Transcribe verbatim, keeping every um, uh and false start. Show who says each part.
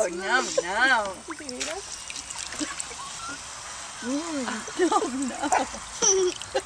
Speaker 1: Oh, no, no.
Speaker 2: You can eat it?
Speaker 1: Mm. Oh, no.